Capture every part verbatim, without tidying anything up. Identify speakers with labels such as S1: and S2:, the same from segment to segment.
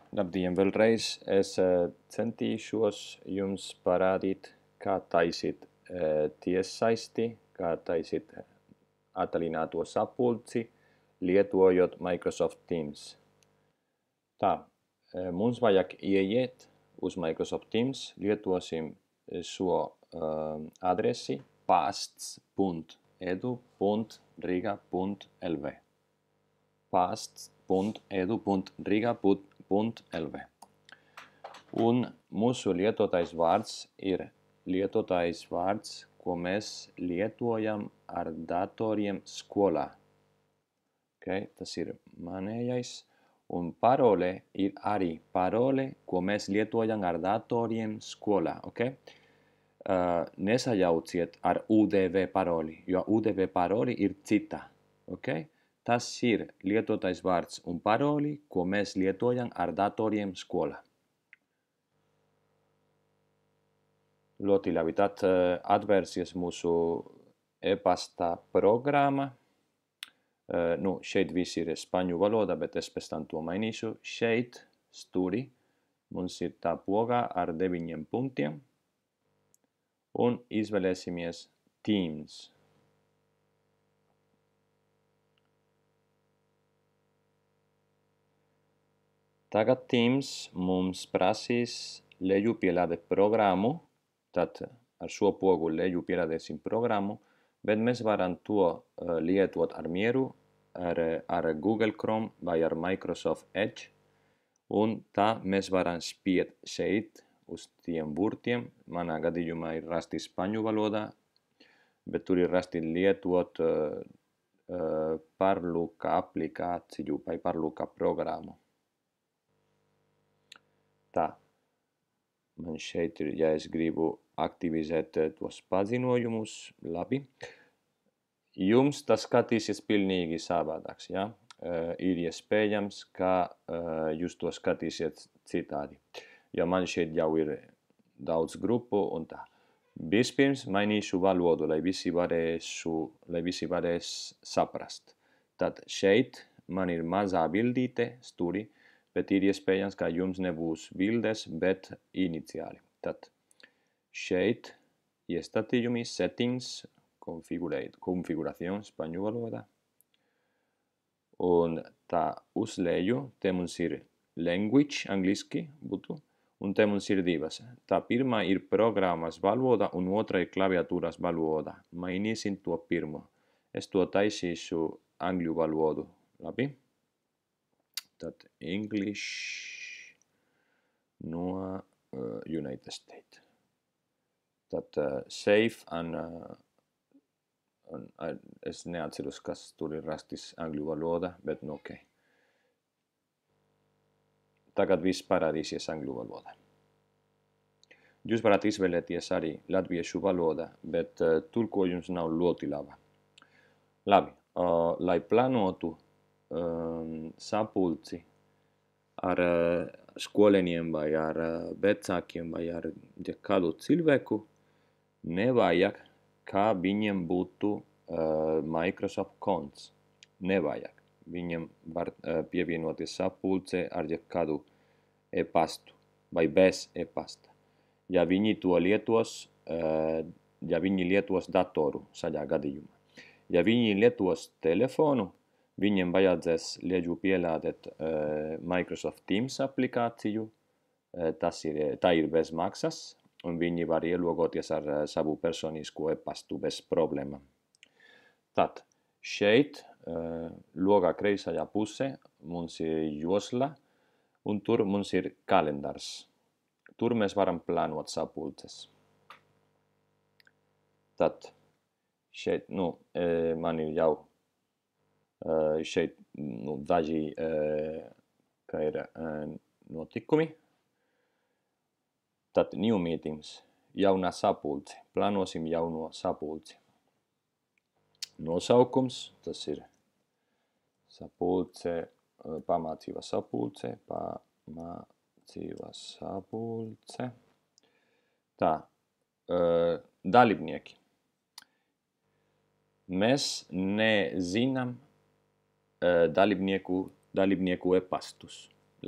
S1: Labdien vēlreiz. Es uh, centīšos jums parādīt, kā taisīt uh, tiessaisti, kā taisīt attālināto sapulci, lietojot Microsoft Teams. Tā, uh, mums vajag ieiet uz Microsoft Teams, lietosim šo uh, adresi pasts punkt edu punkt riga punkt lv. pasts punkt edu punkt riga punkt lv. Un mūsu lietotais vārds ir lietotais vārds, ko mēs lietojam ar datoriem skolā. Okay? Tas ir manējais. Un parole ir arī parole, ko mēs lietojam ar datoriem skolā. Okay? Uh, nesajauciet ar U D V paroli, jo U D V paroli ir cita. Okay? Tas ir lietotais vārds un paroli, ko mēs lietojam ar datoriem skolā. Ļoti labi, tad uh, atvērsies mūsu e-pasta programma. Uh, nu, šeit viss ir spaņu valoda, bet es pēc tam to mainīšu. Šeit stūri mums ir tā poga ar deviņiem punktiem. Un izvēlēsimies Teams. Tagad Teams mums prasīs lejupielādēt programmu. Tad ar šo pogu lejupielādēsim programmu, bet mēs varam to uh, lietot ar mieru, ar, ar Google Chrome vai ar Microsoft Edge. Un tā mēs varam spiet šeit uz tiem burtiem. Manā gadījumā ir rasti spaņu valodā, bet tur ir rasti lietot uh, uh, Parluka aplikāciju vai Parluka programmu. Tā. Man šeit ir, ja es gribu aktivizēt tos paziņojumus, labi. Jums tas skatīsies pilnīgi savādāks, ja? Uh, ir iespējams, ka uh, jūs to skatīsiet citādi. Jo man šeit jau ir daudz grupu un tā. Vispirms mainīšu valodu, lai visi varēšu, lai visi varēs saprast. Tad šeit man ir mazā bildīte, stūri, bet ir iespējams, ka jums nebūs bildes, bet iniciāli. Tad šeit iestatījumi, settings, konfigurācija, spaņu valoda. Un tā uz leju, te mums ir language, angliski būtu, un te mums ir divas. Tā pirmā ir programmas valoda un otra ir klaviatūras valoda. Mainīsim to pirmo. Es to taisīšu angļu valodu, labi? Tad English no uh, United States. Tad uh, safe and, uh, un, uh, es neatceros, kas tur ir rastis angļu valoda, bet nu ok. Tagad viss parādīsies angļu valoda. Jūs varat izvēlēties arī latviešu valoda, bet uh, tulkojums nav ļoti laba. Labi, uh, lai plānotu Um, sapulci ar uh, skolēniem vai ar uh, vecākiem vai ar ja kādu cilvēku, nevajag, kā viņiem būtu uh, Microsoft konts. Nevajag. Viņiem var uh, pievienoties sapulce ar ja kādu e-pastu vai bez e-pasta. Ja viņi to lietos, uh, ja viņi lietos datoru šajā gadījumā. Ja viņi lietos telefonu, viņiem vajadzēs lieģu pielādēt uh, Microsoft Teams aplikāciju, uh, tas ir, tā ir bez maksas, un viņi var ielogoties ar uh, savu personisko e-pastu bez problēmām. Tad šeit, uh, logā kreisajā pusē, mums ir josla, un tur mums ir kalendārs. Tur mēs varam plānot sapulces. Tad šeit, nu, uh, man ir jau Uh, šeit nu, daži uh, kā ir uh, notikumi. Tad new meetings, jaunā sapulce. Plānosim jauno sapulci. Nosaukums, tas ir sapulce, uh, pamācība sapulce, pamācība sapulce. Tā, uh, dalībnieki. Mēs nezinām dalībnieku, dalībnieku e-pastus. Labi?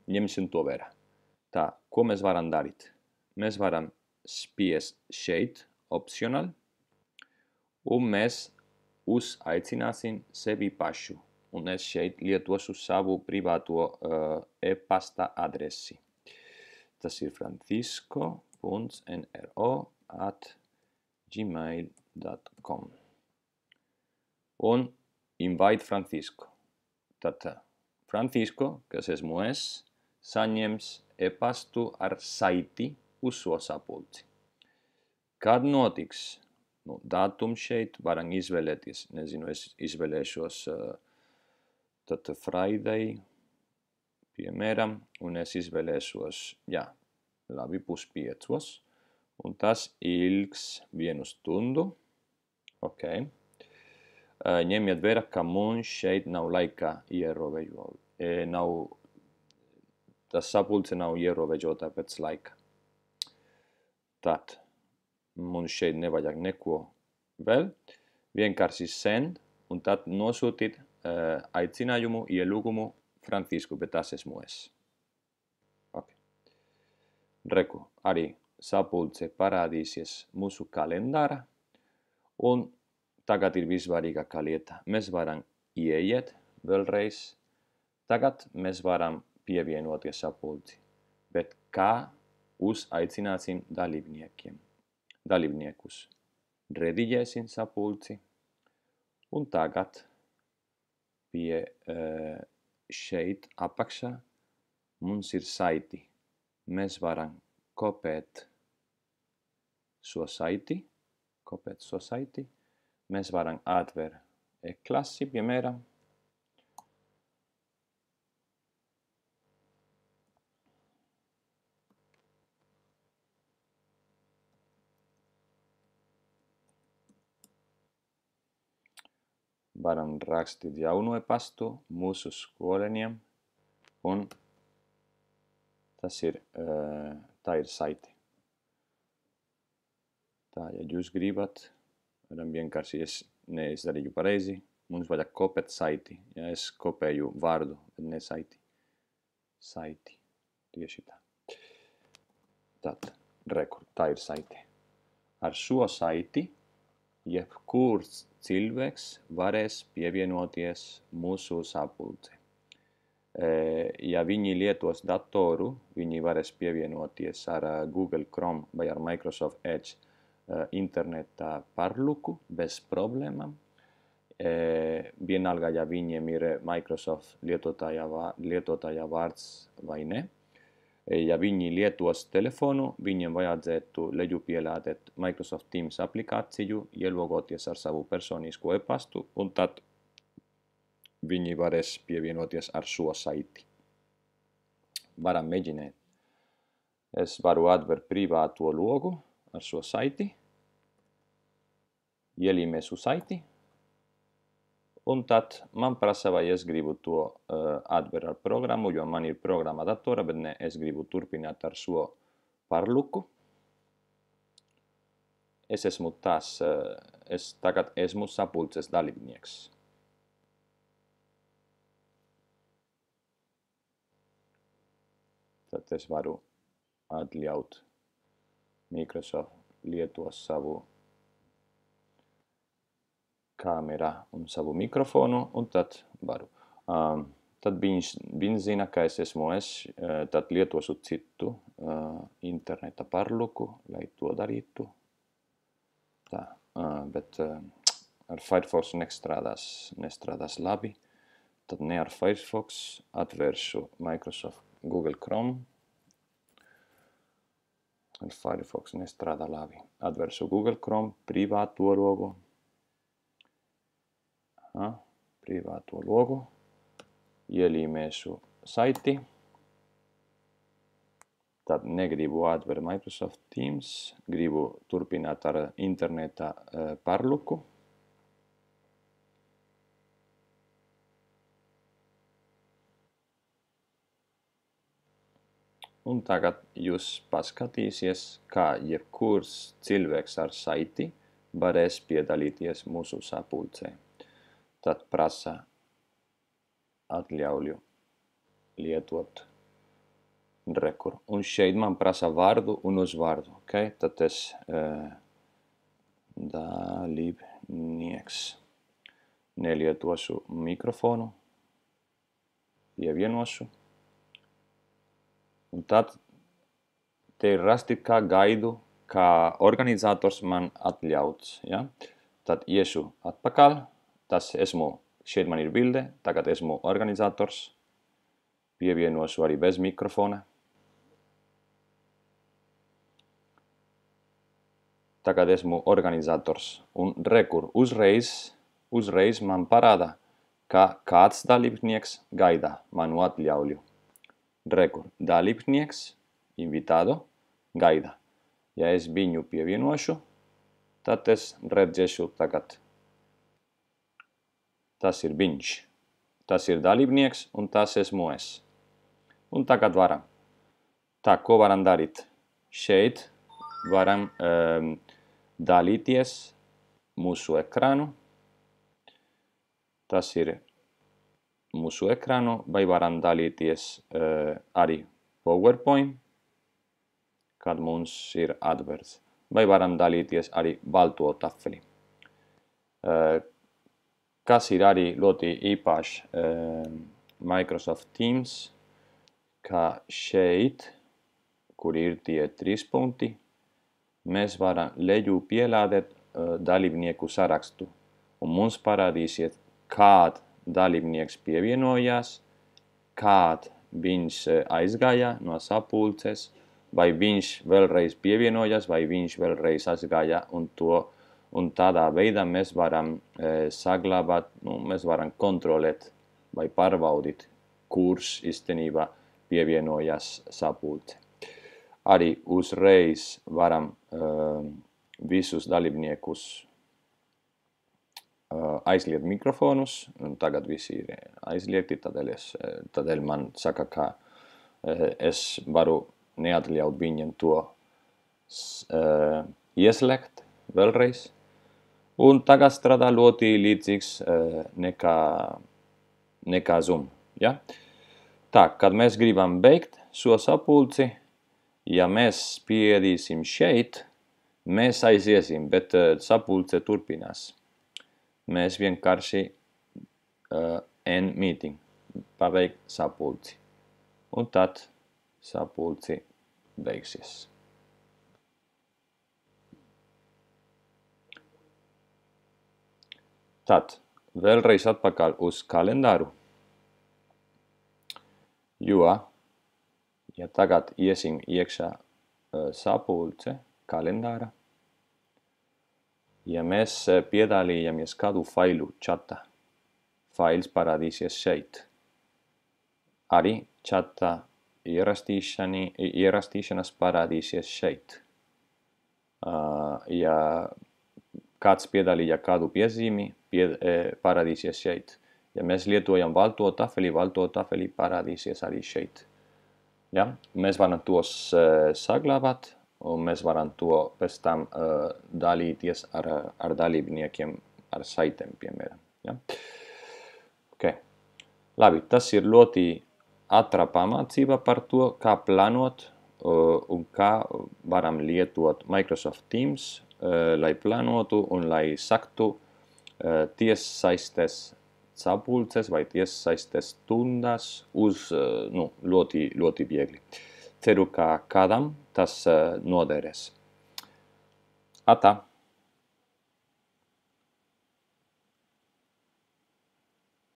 S1: ņemsim to vērā. Tā, ko mēs varam darīt? Mēs varam spiest šeit opcionāli, un mēs uzaicināsim sevi pašu. Un es šeit lietošu savu privāto uh, e-pasta adresi. Tas ir francisco punkt n r o at gmail dot com. Un invite Francisco. Tad Francisco, kas esmu es, saņems e-pastu ar saiti uz šo sapulci. Kad notiks? Nu, datums šeit varam izvēlēties. Nezinu, es izvēlēšos uh, tad Friday, piemēram, un es izvēlēšos, jā, labi, puspiecos, un tas ilgs vienu stundu. Ok. Uh, ņemiet vērā, ka mums šeit nav laika ierobežota. E, nav, tas sapulce nav ierobežota pēc laika. Tad mums šeit nevajag neko vēl. Vienkārši send, un tad nosūtīt uh, aicinājumu, ielūgumu Francisku, bet tas esmu es. Okay. Reku, arī sapulce parādīsies mūsu kalendāra, un tagad ir visvarīgākā lieta. Mēs varam ieiet vēlreiz. Tagad mēs varam pievienoties sapulci. Bet kā uzaicināsim dalībniekiem? Dalībniekus. Rediģēsim sapulci. Un tagad pie uh, šeit apakšā mums ir saiti. Mēs varam kopēt šo saiti. Kopēt šo saiti. Mēs varam atvērt e-klasi, piemēram. Varam rakstīt jaunu e-pastu mūsu skolēniem, un tas ir, tā ir saiti. Tā, ja jūs gribat, varam vienkārši es neizdarīju pareizi, mums vajag kopēt saiti. Ja es kopēju vārdu, bet ne saiti. Saiti, tieši tā. Tad, rekur, tā ir saiti. Ar šo saiti jebkurš cilvēks varēs pievienoties mūsu sapulcei. Ja viņi lietos datoru, viņi varēs pievienoties ar Google Chrome vai ar Microsoft Edge interneta pārluku bez problēmām. Vienalga, ja viņiem ir Microsoft lietotāja, lietotāja vārds vai ne. Ja viņi lietos telefonu, viņiem vajadzētu lejupielādēt Microsoft Teams aplikāciju, ielogoties ar savu personisko e-pastu, un tad viņi varēs pievienoties ar šo saiti. Varam mēģināt. Es varu atvērt privāto logu ar šo saiti, ielīmēšu saiti, un tad man prasa, vai es gribu to uh, atvērt ar programmu, jo man ir programma datora, bet ne, es gribu turpināt ar šo pārluku. Es esmu tas, uh, es tagad esmu sapulces dalībnieks. Tad es varu atļaut Microsoft lietos savu kamerā un savu mikrofonu, un tad varu. Um, tad viņš, viņš zina, ka es esmu es, uh, tad lietošu citu uh, interneta pārluku, lai to darītu. Tā, uh, bet uh, ar Firefox nestrādās, nestrādās labi. Tad ne ar Firefox atvēršu Microsoft Google Chrome. Ar Firefox nestrādā labi. Atvēršu Google Chrome, privāto logu. Aha, privāto logu. Ielīmēšu saiti. Tad negribu atvērt Microsoft Teams. Gribu turpināt ar interneta uh, pārluku. Un tagad jūs paskatīsies, kā jebkurš cilvēks ar saiti varēs piedalīties mūsu sapulcē. Tad prasa atļauju lietot Rekur. Un šeit man prasa vārdu un uzvārdu. Okay? Tad es uh, dalībnieks nelietošu mikrofonu, pievienošu. Un tad te ir rasti, kā gaidu, kā organizators man atļauts. Ja? Tad iešu atpakaļ, tas esmu, šeit man ir bilde, tagad esmu organizators, pievienošu arī bez mikrofona. Tagad esmu organizators un rekur uzreiz, uzreiz man parāda, ka kāds dalībnieks gaida manu atļauju. Rekur dalībnieks, invitado, gaida. Ja es viņu pievienošu, tad es redzēšu tagad. Tas ir viņš. Tas ir dalībnieks un tas esmu es. Un tagad varam. Tā, ko varam darīt? Šeit varam um, dalīties mūsu ekrānu. Tas ir mūsu ekrānu, vai varam dalīties uh, arī PowerPoint, kad mums ir adverts. Vai varam dalīties arī balto tafeli. Uh, kas ir arī ļoti īpaši uh, Microsoft Teams, ka šeit, kur ir tie trīs punkti, mēs varam leju pielādēt uh, dalībnieku sarakstu. Un mums parādīsiet, kād dalībnieks pievienojās, kād viņš aizgāja no sapulces, vai viņš vēlreiz pievienojās, vai viņš vēlreiz aizgāja, un, to, un tādā veidā mēs varam e, saglabāt, nu, mēs varam kontrolēt vai pārbaudīt, kurš īstenībā pievienojās sapulce. Arī uzreiz varam uh, visus dalībniekus uh, aizliegt mikrofonus. Un tagad visi ir aizliegti, tādēļ, es, tādēļ man saka, ka uh, es varu neatļaut viņiem to uh, ieslēgt vēlreiz. Un tagad strādā ļoti līdzīgs uh, nekā, nekā Zoom. Ja? Tā, kad mēs gribam beigt šo sapulci, ja mēs spiedīsim šeit, mēs aiziesim, bet uh, sapulce turpinās. Mēs vienkārši uh, end meeting, pabeigt sapulci. Un tad sapulci beigsies. Tad vēlreiz atpakaļ uz kalendāru, jo ja tagad iesim iekšā uh, sapulce kalendāra, ja mēs uh, piedalījamies kādu failu čata, fails parādīsies šeit. Arī čata ierastīšanas parādīsies šeit. Uh, ja kāds piedalīja kādu piezīmi, pie, e, parādīsies šeit. Ja mēs lietojam balto tafeli, balto tafeli parādīsies arī šeit. Ja? Mēs varam tos uh, saglabāt, un mēs varam to pēc tam uh, dalīties ar, ar dalībniekiem, ar saitēm, piemēram. Ja? Okay. Labi, tas ir ļoti ātrā pamācība par to, kā plānot uh, un kā varam lietot Microsoft Teams, uh, lai plānotu un lai saktu uh, tiešsaistes sapulces vai tiešsaistes stundas uz nu, ļoti, ļoti viegli. Ceru, ka kādam tas noderēs. Atā!